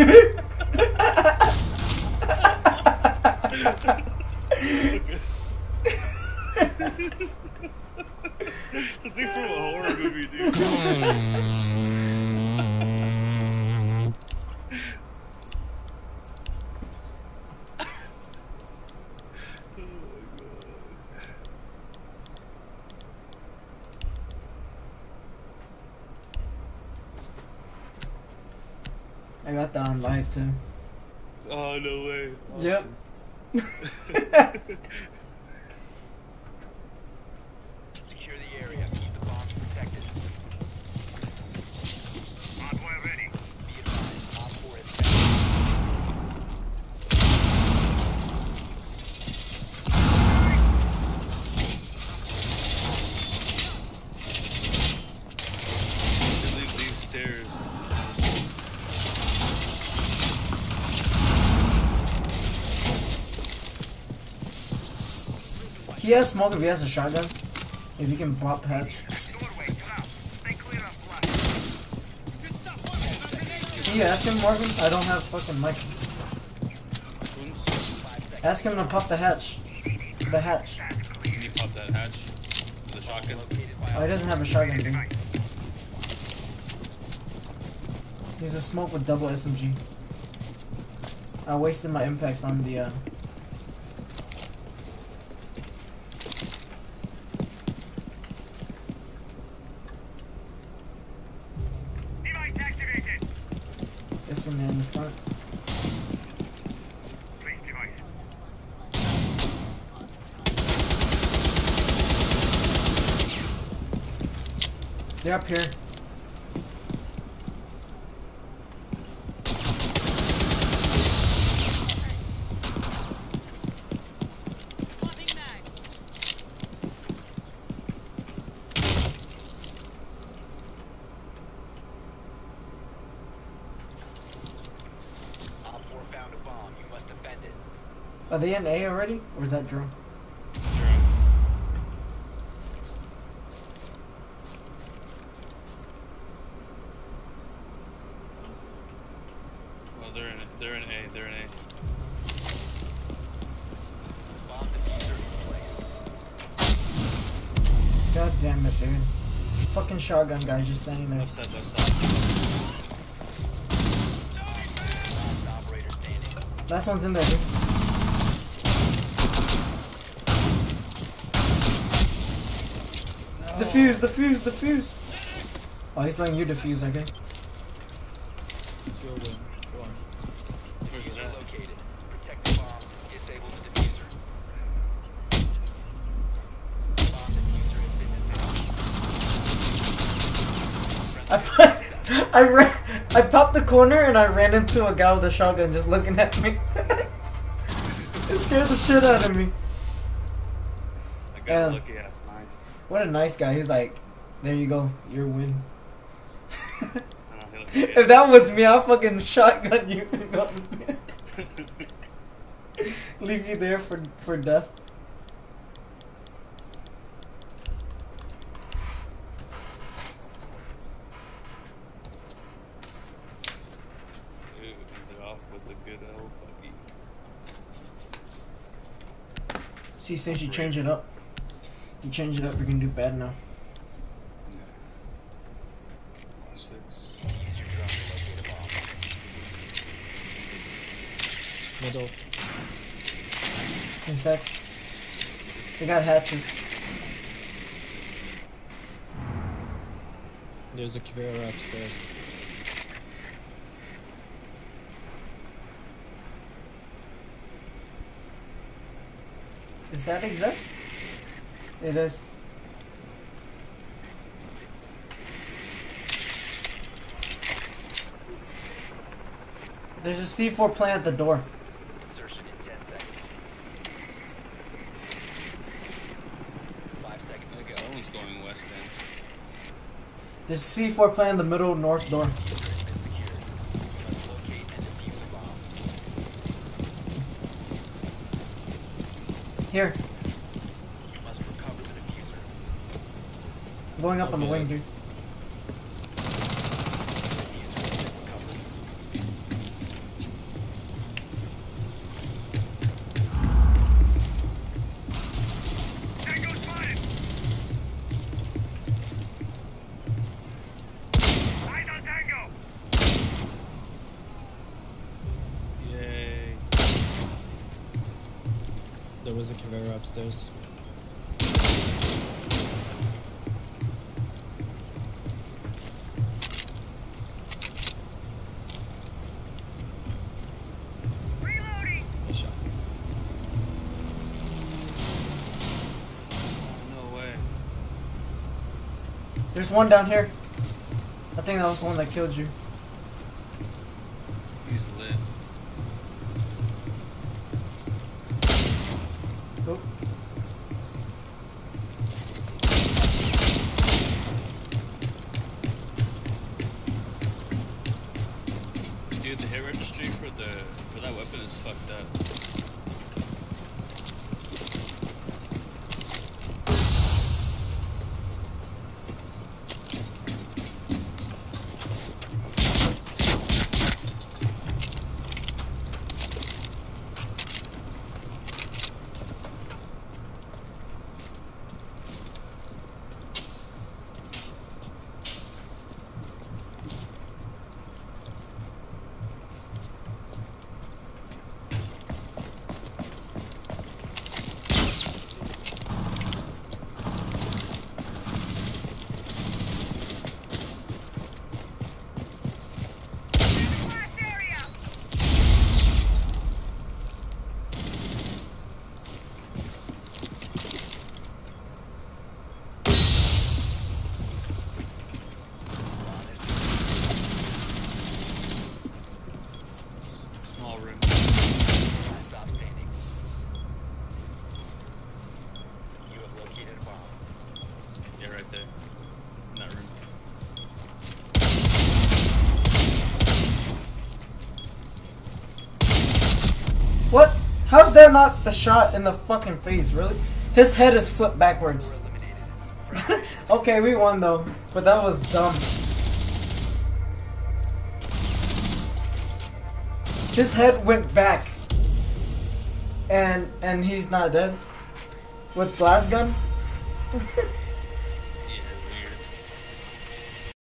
Something from a horror movie, dude. I got that on live too. Oh, no way. Awesome. Yep. Secure the area. Keep the bombs protected. Envoy ready. Be advised, Op 4 is Delete these stairs. He has smoke if he has a shotgun. If he can pop hatch. Can you ask him, Morgan? I don't have fucking mic. Ask him to pop the hatch. The hatch. Can you pop that hatch? With a shotgun? Oh, he doesn't have a shotgun, dude. He's a smoke with double SMG. I wasted my impacts on the this in the front. They're up here. Op 4 found a bomb. You must defend it. Are they in A already? Or is that drone? Well, they're in A. They're in A. Bomb diffuser in place. God damn it, dude. Fucking shotgun guy just standing there. Left side, left side. Last operator standing. Last one's in there, dude. Defuse! Oh, he's letting you defuse, I guess. Let's go win. Go on. Where's it at? Located. Protect the bomb. Disable the diffuser. Bomb diffuser has been disabled. I popped the corner and I ran into a guy with a shotgun just looking at me. It scared the shit out of me. I got lucky ass knife. What a nice guy. He was like, there you go, your win. He If that was me, I'll fucking shotgun you. Leave you there for death. Dude, ended off with a good L buggy. See, since you change it up, you're gonna do bad now. Six. Use your drone to locate a bomb. Middle. In sec. They got hatches. There's a Kavera upstairs. Is that exec? It is. There's a C4 plant at the door. Insertion in 10 seconds. 5 seconds to go. Someone's going west end. There's a C4 plant in the middle north door. Diffuser has been secured. You must locate and defuse the bomb. Here, You must recover the diffuser. I'm going up on the wing, dude. Diffuser has been recovered. There was a conveyor upstairs. Nice shot. No way. There's one down here. I think that was the one that killed you. He's lit. Oop. Dude, the hit registry for that weapon is fucked up. Small room. Stop standing. You have located a bomb. Yeah, right there. In that room. What? How's that not a shot in the fucking face, really? His head is flipped backwards. Eliminated. Okay, we won though, but that was dumb. His head went back. And he's not dead. With blast gun?